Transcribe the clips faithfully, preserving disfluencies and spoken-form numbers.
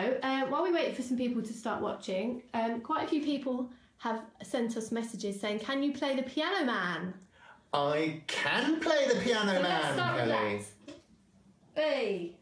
also, um, while we wait for some people to start watching, um, quite a few people have sent us messages saying, can you play the Piano Man? I can play the Piano So Man, let's start Kelly. with that. Hey.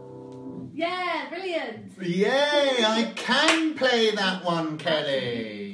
Yay, I can play that one, Kelly.